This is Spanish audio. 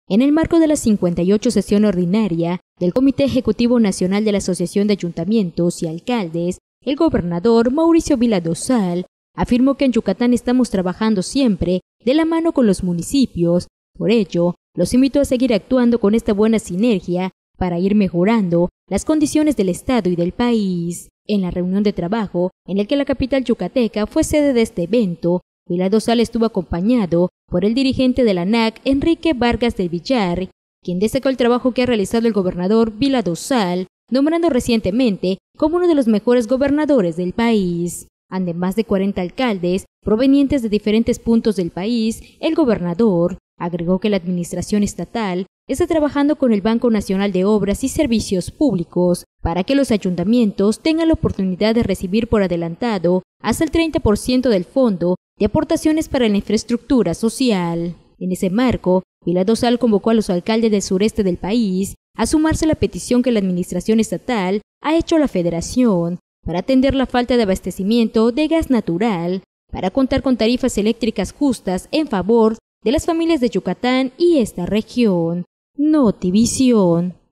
En el marco de la 58 sesión ordinaria del Comité Ejecutivo Nacional de la Asociación de Ayuntamientos y Alcaldes, el gobernador Mauricio Vila Dosal afirmó que en Yucatán estamos trabajando siempre de la mano con los municipios. Por ello, los invito a seguir actuando con esta buena sinergia para ir mejorando las condiciones del Estado y del país. En la reunión de trabajo, en el que la capital yucateca fue sede de este evento, Vila Dosal estuvo acompañado por el dirigente de la ANAC, Enrique Vargas del Villar, quien destacó el trabajo que ha realizado el gobernador Vila Dosal, nombrando recientemente como uno de los mejores gobernadores del país. Ante más de 40 alcaldes provenientes de diferentes puntos del país, el gobernador agregó que la administración estatal está trabajando con el Banco Nacional de Obras y Servicios Públicos para que los ayuntamientos tengan la oportunidad de recibir por adelantado hasta el 30% del fondo de aportaciones para la infraestructura social. En ese marco, Vila Dosal convocó a los alcaldes del sureste del país a sumarse a la petición que la administración estatal ha hecho a la Federación para atender la falta de abastecimiento de gas natural, para contar con tarifas eléctricas justas en favor de las familias de Yucatán y esta región. Notivisión.